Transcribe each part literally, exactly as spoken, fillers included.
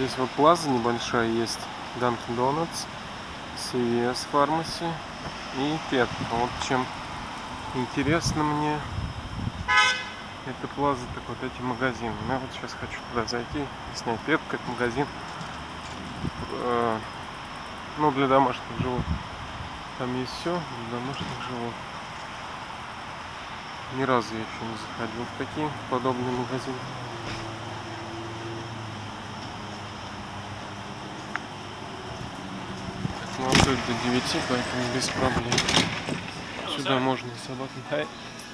Здесь вот плаза небольшая есть, Dunkin' Donuts, си ви эс Pharmacy и Pet. Вот чем интересно мне эта плаза, так вот эти магазины. Я вот сейчас хочу туда зайти и снять Pet как магазин, э, ну, для домашних животных. Там есть все для домашних животных. Ни разу я еще не заходил в такие подобные магазины. Ну, открыт до девяти, поэтому без проблем. Сюда можно и собак. Хай.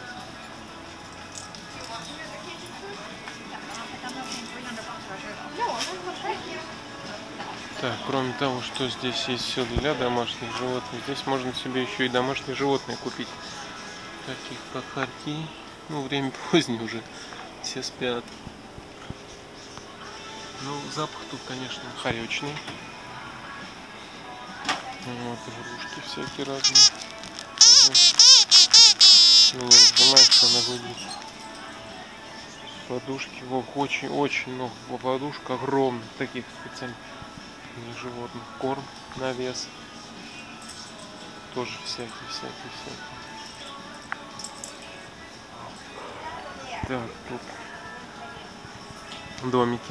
Так, кроме того, что здесь есть все для домашних животных, здесь можно себе еще и домашние животные купить. Таких как хорьки. Ну, время позднее уже, все спят. Ну, запах тут, конечно, хоречный. Вот, игрушки всякие разные. Угу. Ну, знаешь, она выглядит. Подушки, очень-очень много подушек, огромных, таких специальных для животных. Корм, навес. Тоже всякие, всякие, всякие. Так, тут домики.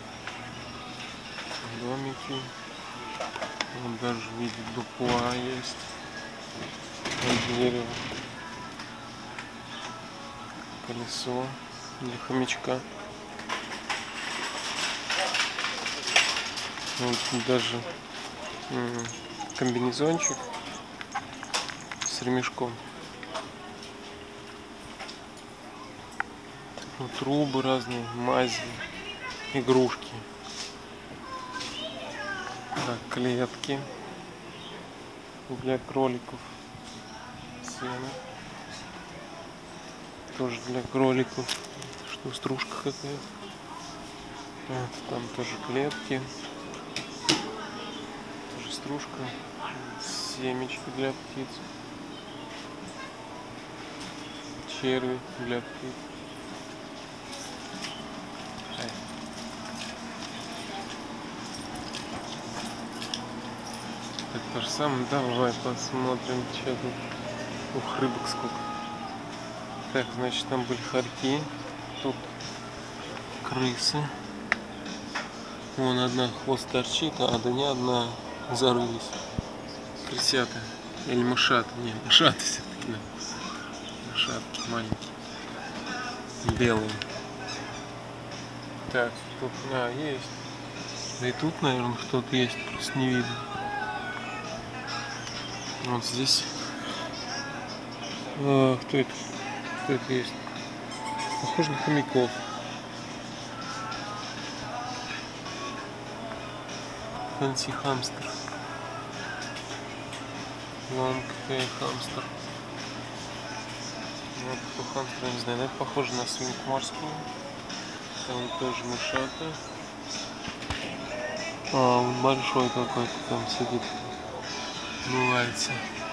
Домики. Вот даже в виде дупла есть. Дерево. Колесо для хомячка. Вот даже комбинезончик с ремешком. Вот трубы разные, мази, игрушки. Так, клетки для кроликов. Сено. Тоже для кроликов. Что, стружка какая-то. Вот, там тоже клетки. Тоже стружка. Семечки для птиц. Черви для птиц. Так, то же самое. Давай посмотрим, что тут. Ух, рыбок сколько. Так, значит, там были хорьки. Тут крысы. Вон одна хвост торчит, а да не одна зарылись. Крысята. Или мышата. Не, мышата все-таки, да. Мышатки маленькие. Белые. Так, тут, а, есть. Да и тут, наверное, кто-то есть, просто не видно. Вот здесь. А, кто это? Кто это есть? Похоже на хомяков. Фэнси хамстер. Лонг хэй хамстер. Вот такой хамстер, я не знаю, это похоже на свинку морскую. Там тоже мышата. А, он большой какой-то там сидит. Бывается.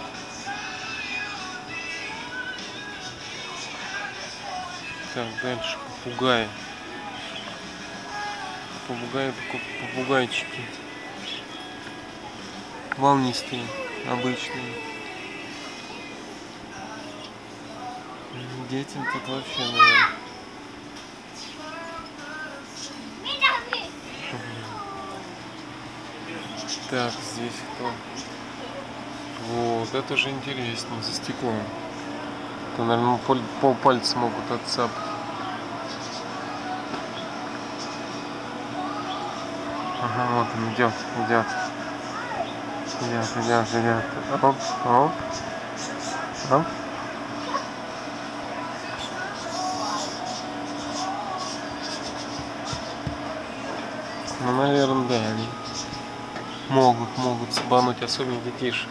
Так, дальше попугаи. Попугаи, попугайчики. Волнистые, обычные. Детям тут вообще, наверное. Так, здесь кто? Вот, это же интереснее, за стеклом. То, наверное, пол, пол пальца могут отцапать. Ага, вот он идет, идет. Идет, идет, идет. Оп, оп. Оп. Ну, наверное, да, они могут, могут сбануть, особенно детишек.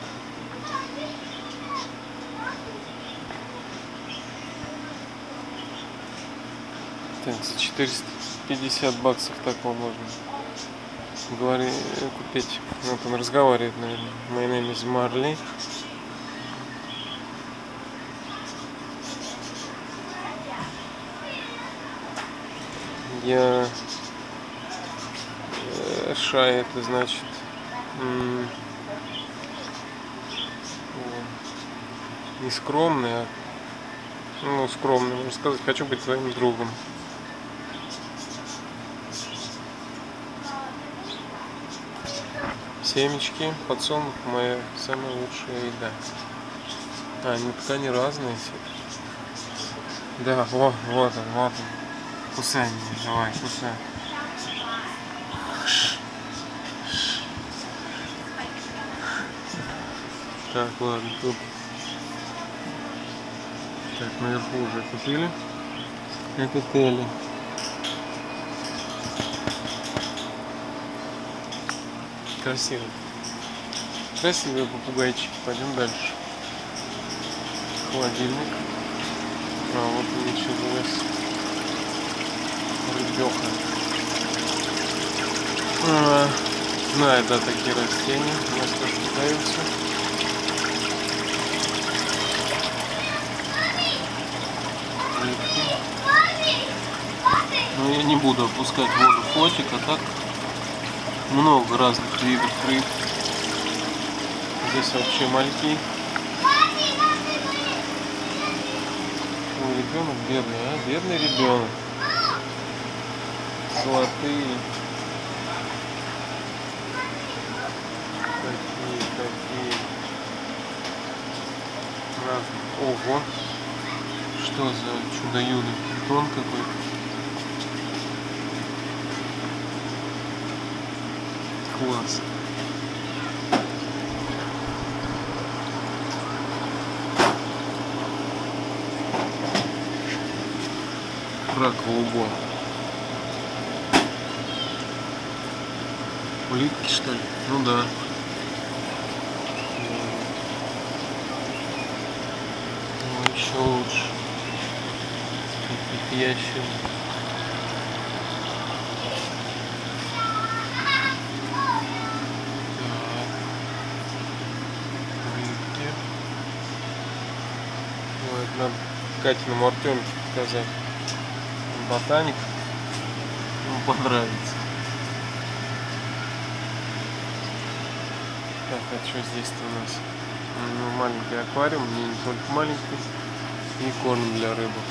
Так, за четыреста пятьдесят баксов такого можно говори, купить. Вот он разговаривает, наверное. My name is Marley. Я Шай это значит м- не скромный, а ну, скромный, можно сказать, хочу быть твоим другом. Семечки, подсолнух, моя самая лучшая еда. А, они ткани разные все. Да, вот, вот он, вот он. Кусай меня, давай, кусай. Так, ладно, тут. Так, наверху уже купили. Это Телли. Красивый. Красивые попугайчики. Пойдем дальше. Холодильник. А вот началось. Рыбёха. А, знаю, да, такие растения. У нас тоже продаются. Рыбки. Но я не буду опускать в воду фотик, а так много разных видов рыб. Здесь вообще мальки. Ой, ребенок бедный, а? Бедный ребенок. Золотые. Такие, такие. Разные. Ого. Что за чудо-юдо? Питон какой-то. Класс. Рак голубой. Улитки, что ли? Ну да. Ну еще лучше. Какие-то ящеры. Надо Катиному Артемке показать. Он ботаник. Ему понравится. Так, а что здесь-то у нас? Ну, маленький аквариум, не, не только маленький. И корм для рыбок.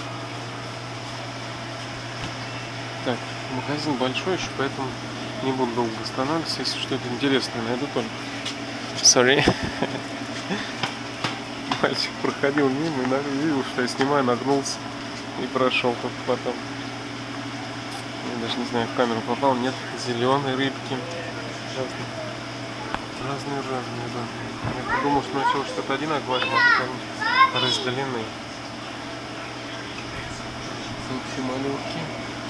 Так, магазин большой еще, поэтому не буду долго останавливаться. Если что-то интересное найду, только. Sorry. Мальчик проходил мимо и видел, что я снимаю, нагнулся и прошел только потом. Я даже не знаю, в камеру попал, нет. Зеленые рыбки. Разные, разные, да. Я подумал, что начал что-то один аквариум, а тут они разделены. Тут все малютки.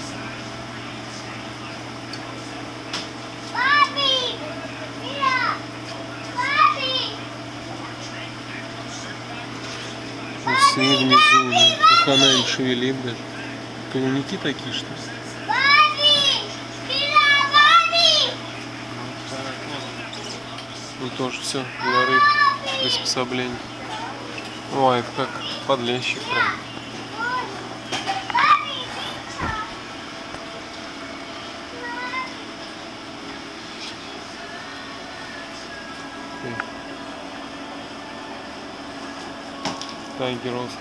Все внизу, как она им шевелит даже. Плавники такие, что ли? Ну тоже все для рыб, приспособление. О, это как подлещик прям. Тайгерос.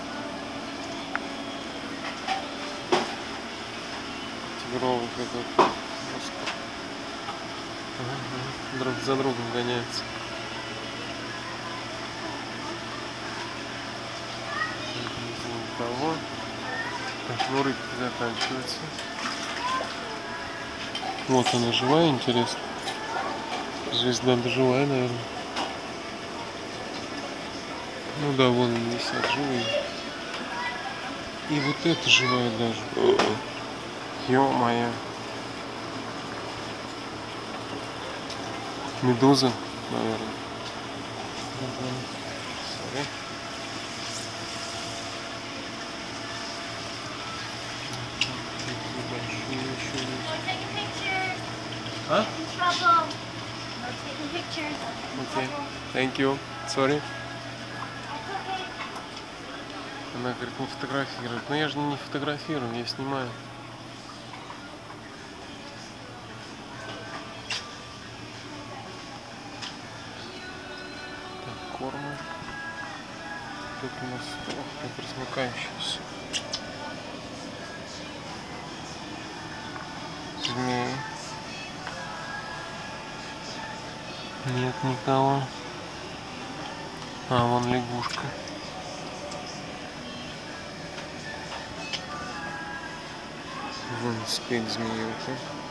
Тигровый какой-то. Ага, друг за другом гоняется. Того. Так, ну рыбки заканчиваются. Вот она живая, интересно. Звезда живая, наверное. Ну да, вон они висят живые. И вот это живая даже. Ё-моё. Медуза, наверное. Sorry. А? Окей. Thank you. Sorry. Она говорит, не фотографирует. Но я же не фотографирую, я снимаю. корма. Тут у нас как размыкающийся. Змеи. Нет никого. А, вон лягушка. Вон спит змеюка.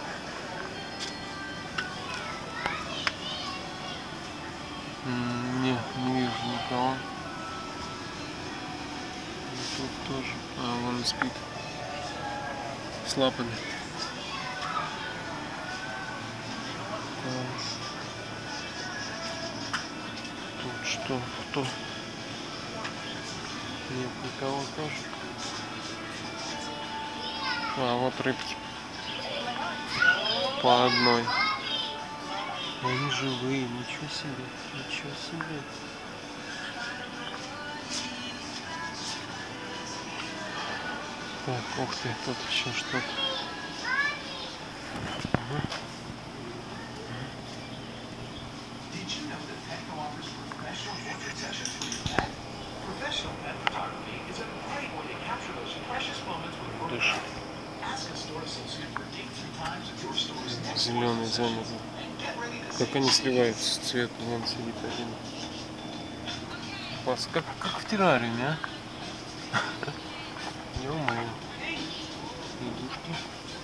Нет, не вижу никого. И тут тоже. А, вон спит. С лапами. Тут что? Кто? Нет никого тоже. А, вот рыбки. По одной. Они живые, ничего себе, ничего себе. Так, ух ты, тут еще что-то. Угу. Дышь. Зеленый замерзлый. Как они сливаются с цветом, вон сидит один. Класс, как, как в террариуме, а? Ё-моё. Лягушки.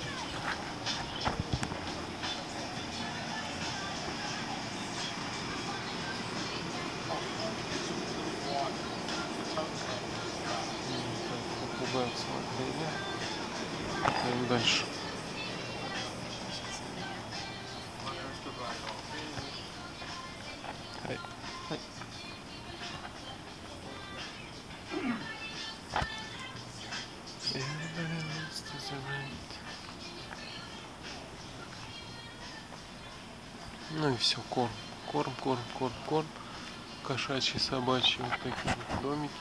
Попугай смотрели. Идем дальше. Ай. Ай. Ну и все, корм, корм, корм, корм, корм, кошачьи, собачьи, вот такие вот домики.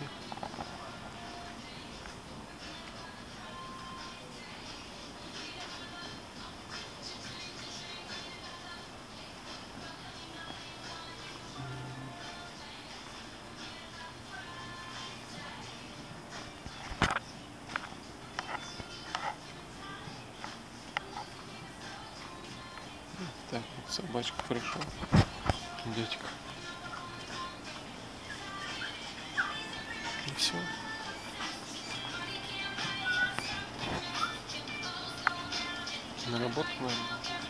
Так, вот собачка пришел, дядька. И все. На работу, наверное.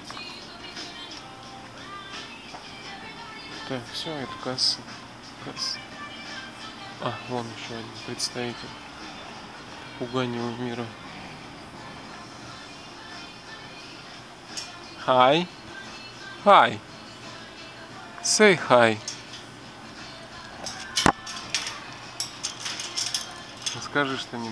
Так, все, это касса. Касса. А, вон еще один представитель попугайного мира. Hi. Hi. Say hi. Скажи что-нибудь.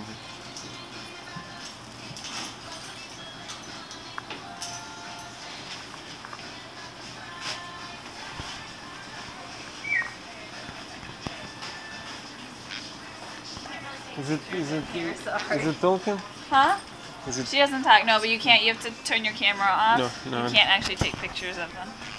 Is it, is it, is it talking? Huh? Is it... She doesn't talk, no, but you can't, you have to turn your camera off. No, no. You can't actually take pictures of them.